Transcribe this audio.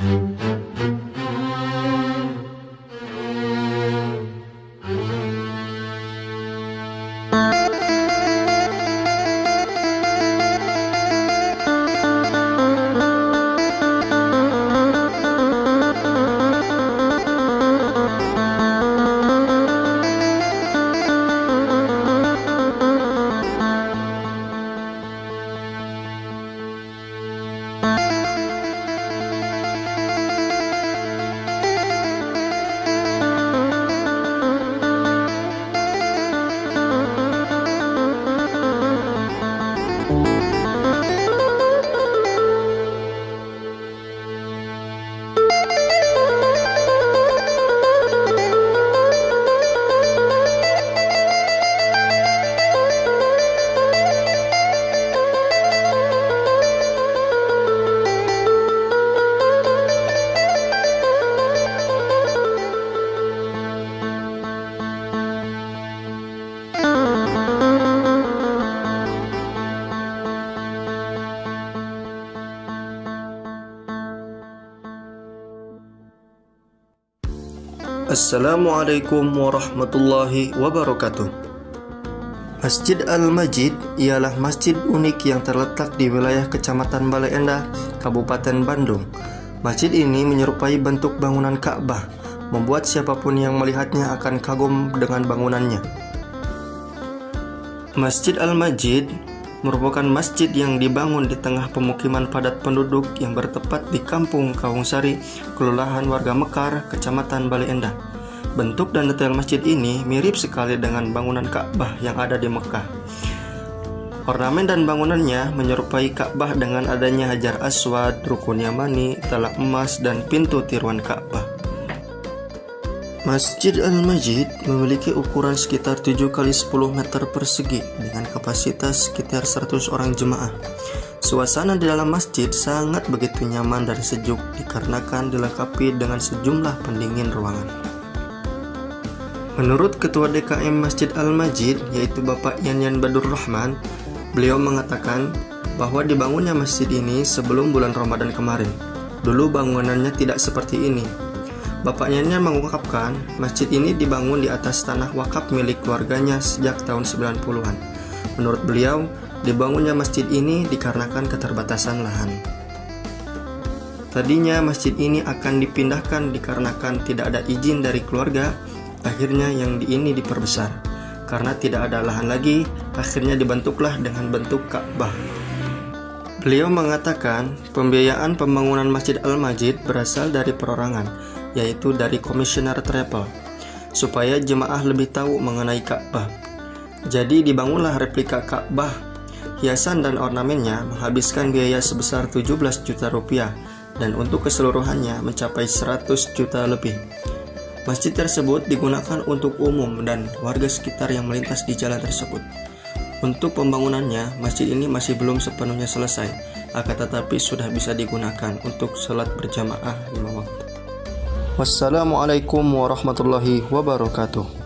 Assalamualaikum warahmatullahi wabarakatuh. Masjid Al-Majid ialah masjid unik yang terletak di wilayah Kecamatan Bale Endah, Kabupaten Bandung. Masjid ini menyerupai bentuk bangunan Ka'bah, membuat siapapun yang melihatnya akan kagum dengan bangunannya. Masjid Al-Majid merupakan masjid yang dibangun di tengah pemukiman padat penduduk yang bertepat di Kampung Kawungsari, Kelurahan Warga Mekar, Kecamatan Bale Endah. Bentuk dan detail masjid ini mirip sekali dengan bangunan Ka'bah yang ada di Mekah. Ornamen dan bangunannya menyerupai Ka'bah dengan adanya Hajar Aswad, Rukun Yamani, Talak Emas, dan pintu tiruan Ka'bah. Masjid Al-Majid memiliki ukuran sekitar 7 x 10 meter persegi dengan kapasitas sekitar 100 orang jemaah. Suasana di dalam masjid sangat begitu nyaman dan sejuk dikarenakan dilengkapi dengan sejumlah pendingin ruangan. Menurut Ketua DKM Masjid Al-Majid, yaitu Bapak Yanyan Badur Rahman, beliau mengatakan bahwa dibangunnya masjid ini sebelum bulan Ramadan kemarin. Dulu bangunannya tidak seperti ini. Bapak Yanyan mengungkapkan, masjid ini dibangun di atas tanah wakaf milik keluarganya sejak tahun 90-an. Menurut beliau, dibangunnya masjid ini dikarenakan keterbatasan lahan. Tadinya masjid ini akan dipindahkan dikarenakan tidak ada izin dari keluarga, akhirnya yang ini diperbesar. Karena tidak ada lahan lagi, akhirnya dibentuklah dengan bentuk Ka'bah. Beliau mengatakan, pembiayaan pembangunan Masjid Al-Majid berasal dari perorangan, yaitu dari Komisioner Travel, supaya jemaah lebih tahu mengenai Ka'bah. Jadi dibangunlah replika Ka'bah. Hiasan dan ornamennya menghabiskan biaya sebesar 17 juta rupiah, dan untuk keseluruhannya mencapai 100 juta lebih. Masjid tersebut digunakan untuk umum dan warga sekitar yang melintas di jalan tersebut. Untuk pembangunannya, masjid ini masih belum sepenuhnya selesai, akan tetapi sudah bisa digunakan untuk sholat berjamaah 5 waktu. Wassalamualaikum warahmatullahi wabarakatuh.